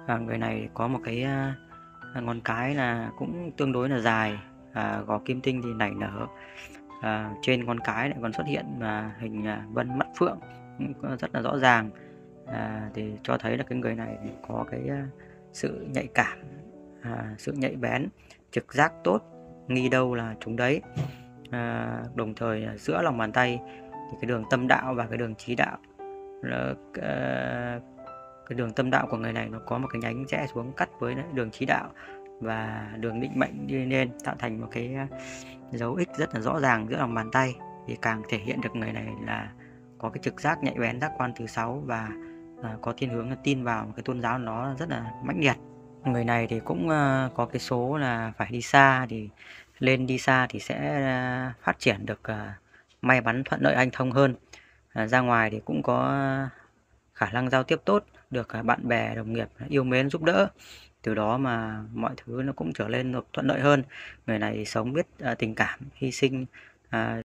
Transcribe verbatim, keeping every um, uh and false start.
À, người này có một cái à, ngón cái là cũng tương đối là dài, à, gò kim tinh thì nảy nở, à, trên ngón cái lại còn xuất hiện à, hình à, vân mắt phượng cũng rất là rõ ràng, à, thì cho thấy là cái người này có cái à, sự nhạy cảm, à, sự nhạy bén, trực giác tốt, nghi đâu là trúng đấy. À, đồng thời giữa lòng bàn tay thì cái đường tâm đạo và cái đường chí đạo là, à, cái đường tâm đạo của người này nó có một cái nhánh rẽ xuống cắt với đường chí đạo và đường định mệnh đi lên, tạo thành một cái dấu X rất là rõ ràng giữa lòng bàn tay, thì càng thể hiện được người này là có cái trực giác nhạy bén, giác quan thứ sáu và à, có thiên hướng là tin vào một cái tôn giáo nó rất là mãnh liệt. Người này thì cũng uh, có cái số là phải đi xa, thì lên đi xa thì sẽ uh, phát triển được uh, may mắn thuận lợi hanh thông hơn, uh, ra ngoài thì cũng có khả năng giao tiếp tốt, được uh, bạn bè đồng nghiệp yêu mến giúp đỡ, từ đó mà mọi thứ nó cũng trở lên được thuận lợi hơn. Người này sống biết uh, tình cảm, hy sinh, uh,